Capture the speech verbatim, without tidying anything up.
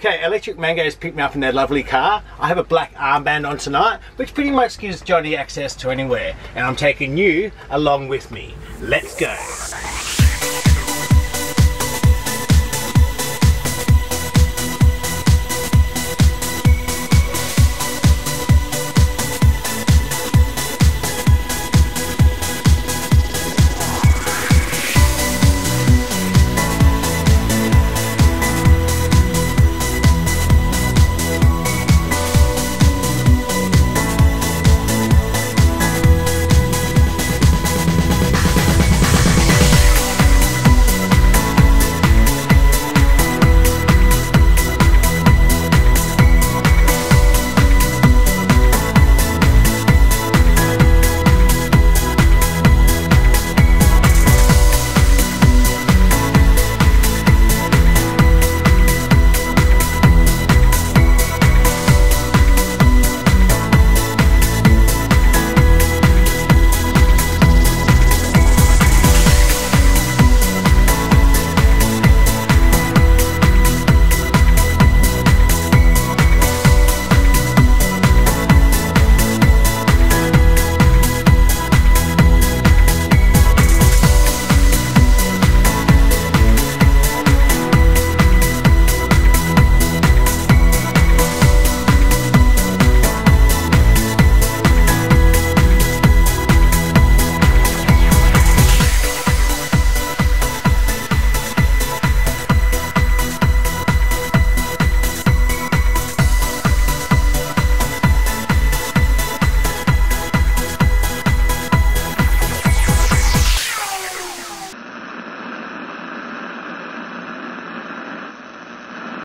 Okay, Electric Mango's picked me up in their lovely car. I have a black armband on tonight, which pretty much gives Jonny access to anywhere. And I'm taking you along with me. Let's go.